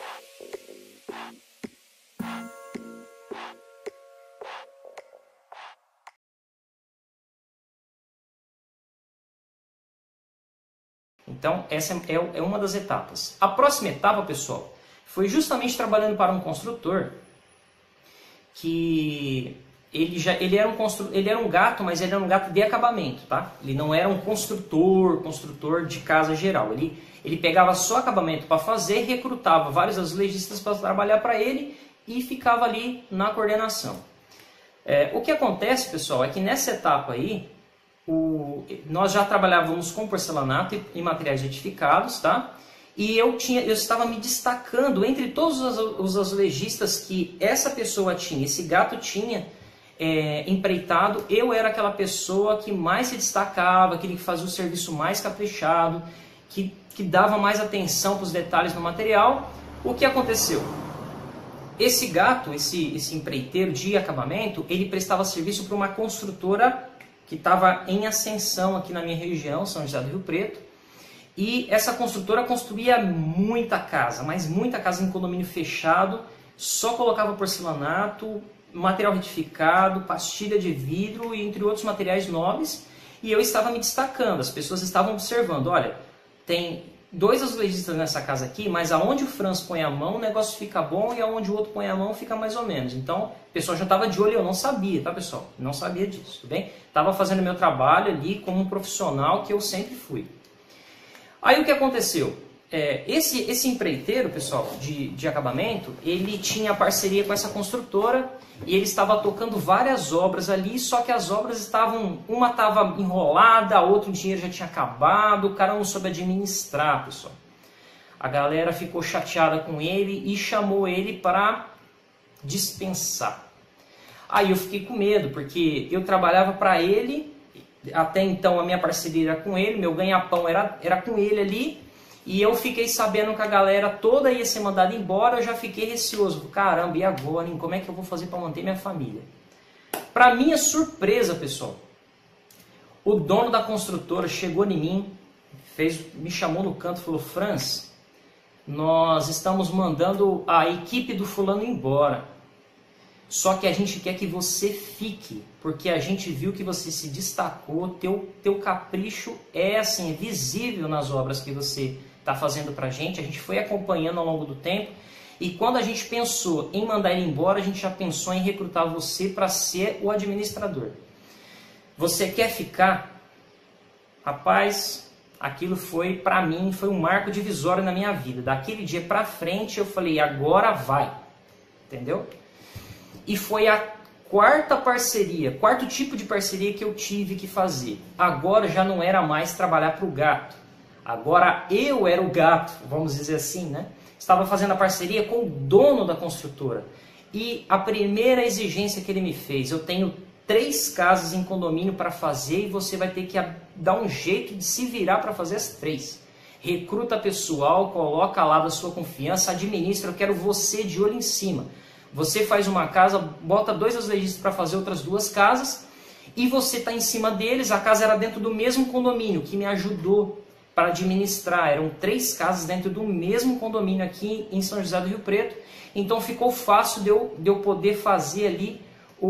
Então, essa é uma das etapas. A próxima etapa, pessoal, foi justamente trabalhando para um construtor que ele era um gato, mas ele era um gato de acabamento, tá? Ele não era um construtor de casa geral. Ele pegava só acabamento para fazer, recrutava vários azulejistas para trabalhar para ele e ficava ali na coordenação. O que acontece, pessoal, é que nessa etapa aí, nós já trabalhávamos com porcelanato e materiais retificados, tá? E eu estava me destacando entre todos os azulejistas que essa pessoa tinha, esse gato tinha empreitado. Eu era aquela pessoa que mais se destacava, aquele que fazia o serviço mais caprichado, que dava mais atenção para os detalhes no material. O que aconteceu? Esse gato, esse empreiteiro de acabamento, ele prestava serviço para uma construtora que estava em ascensão aqui na minha região, São José do Rio Preto. E essa construtora construía muita casa, mas muita casa em condomínio fechado, só colocava porcelanato, material retificado, pastilha de vidro e entre outros materiais nobres. E eu estava me destacando, as pessoas estavam observando, olha, tem 2 azulejistas nessa casa aqui, mas aonde o Franz põe a mão o negócio fica bom e aonde o outro põe a mão fica mais ou menos. Então, o pessoal já estava de olho, eu não sabia, tá, pessoal? Não sabia disso, tudo bem? Estava fazendo meu trabalho ali como um profissional que eu sempre fui. Aí o que aconteceu? Esse empreiteiro, pessoal, de acabamento, ele tinha parceria com essa construtora e ele estava tocando várias obras ali, só que as obras uma estava enrolada, a outra o dinheiro já tinha acabado, o cara não soube administrar, pessoal. A galera ficou chateada com ele e chamou ele para dispensar. Aí eu fiquei com medo, porque eu trabalhava para ele, até então a minha parceria era com ele, meu ganha-pão era com ele ali, e eu fiquei sabendo que a galera toda ia ser mandada embora, eu já fiquei receoso. Caramba, e agora, hein? Como é que eu vou fazer para manter minha família? Para minha surpresa, pessoal, o dono da construtora chegou em mim, me chamou no canto e falou, Franz, nós estamos mandando a equipe do fulano embora. Só que a gente quer que você fique, porque a gente viu que você se destacou, teu capricho é assim, visível nas obras que você está fazendo para a gente foi acompanhando ao longo do tempo, e quando a gente pensou em mandar ele embora, a gente já pensou em recrutar você para ser o administrador. Você quer ficar? Rapaz, aquilo foi, para mim, foi um marco divisório na minha vida. Daquele dia para frente eu falei, agora vai, entendeu? E foi a quarto tipo de parceria que eu tive que fazer. Agora já não era mais trabalhar para o gato. Agora eu era o gato, vamos dizer assim, né? Estava fazendo a parceria com o dono da construtora. E a primeira exigência que ele me fez, eu tenho 3 casas em condomínio para fazer e você vai ter que dar um jeito de se virar para fazer as 3. Recruta pessoal, coloca lá da sua confiança, administra, eu quero você de olho em cima. Você faz uma casa, bota 2 azulejistas para fazer outras 2 casas e você está em cima deles. A casa era dentro do mesmo condomínio, que me ajudou para administrar. Eram 3 casas dentro do mesmo condomínio aqui em São José do Rio Preto. Então ficou fácil de eu poder fazer ali,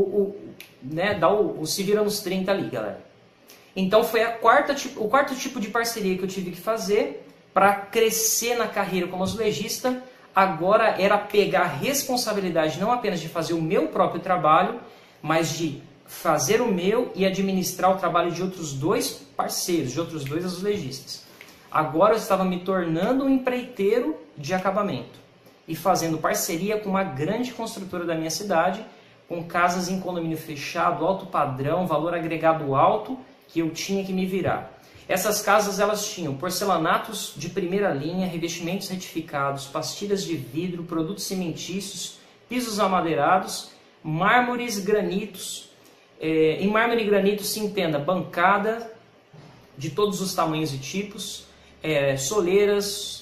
dar o se vira nos 30 ali, galera. Então foi o quarto tipo de parceria que eu tive que fazer para crescer na carreira como azulejista. Agora era pegar a responsabilidade não apenas de fazer o meu próprio trabalho, mas de fazer o meu e administrar o trabalho de outros 2 parceiros, de outros 2 azulejistas. Agora eu estava me tornando um empreiteiro de acabamento e fazendo parceria com uma grande construtora da minha cidade, com casas em condomínio fechado, alto padrão, valor agregado alto, que eu tinha que me virar. Essas casas elas tinham porcelanatos de primeira linha, revestimentos retificados, pastilhas de vidro, produtos cimentícios, pisos amadeirados, mármores, granitos. Em mármore e granito se entenda bancada de todos os tamanhos e tipos, soleiras,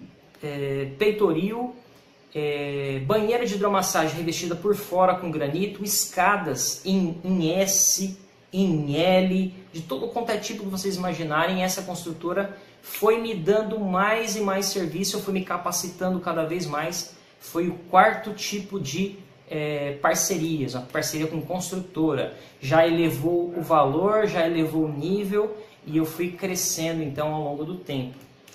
peitoril, banheira de hidromassagem revestida por fora com granito, escadas em S, em L, de todo quanto é tipo que vocês imaginarem. Essa construtora foi me dando mais e mais serviço, eu fui me capacitando cada vez mais. Foi o quarto tipo de parcerias, a parceria com construtora. Já elevou o valor, já elevou o nível e eu fui crescendo então ao longo do tempo.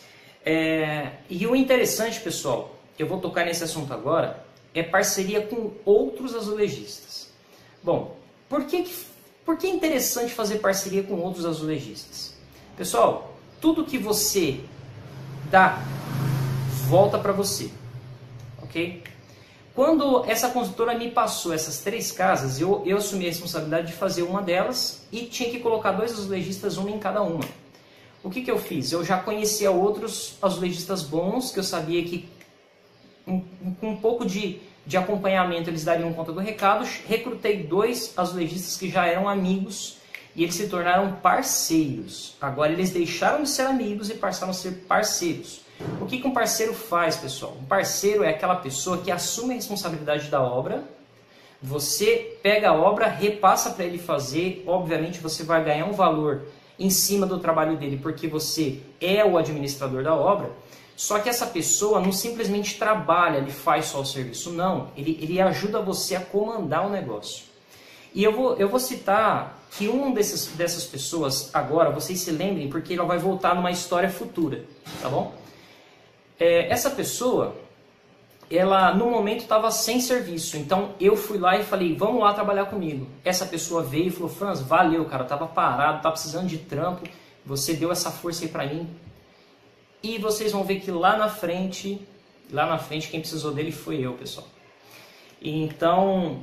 E o interessante, pessoal, eu vou tocar nesse assunto agora, é parceria com outros azulejistas. Bom, por que é interessante fazer parceria com outros azulejistas? Pessoal, tudo que você dá, volta para você, ok? Quando essa construtora me passou essas 3 casas, eu assumi a responsabilidade de fazer uma delas e tinha que colocar 2 azulejistas, uma em cada uma. O que eu fiz? Eu já conhecia outros azulejistas bons, que eu sabia que com um pouco de acompanhamento eles dariam conta do recado. Recrutei 2 azulejistas que já eram amigos e eles se tornaram parceiros. Agora eles deixaram de ser amigos e passaram a ser parceiros. O que um parceiro faz, pessoal? Um parceiro é aquela pessoa que assume a responsabilidade da obra. Você pega a obra, repassa para ele fazer. Obviamente você vai ganhar um valor em cima do trabalho dele porque você é o administrador da obra. Só que essa pessoa não simplesmente trabalha, ele faz só o serviço. Não, ele ajuda você a comandar o negócio. E eu vou citar que dessas pessoas agora, vocês se lembrem, porque ela vai voltar numa história futura, tá bom? Essa pessoa, ela no momento estava sem serviço, então eu fui lá e falei, vamos lá trabalhar comigo. Essa pessoa veio e falou, Franz, valeu, cara, eu estava parado, estava precisando de trampo, você deu essa força aí para mim. E vocês vão ver que lá na frente quem precisou dele foi eu, pessoal. Então,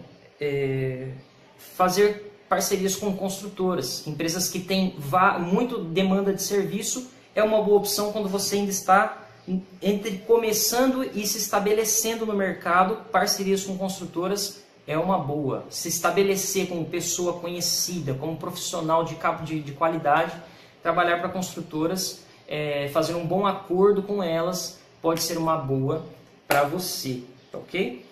fazer parcerias com construtoras, empresas que têm muito demanda de serviço, é uma boa opção quando você ainda está entre começando e se estabelecendo no mercado. Parcerias com construtoras é uma boa. Se estabelecer como pessoa conhecida, como profissional de qualidade, trabalhar para construtoras, fazer um bom acordo com elas pode ser uma boa para você, ok?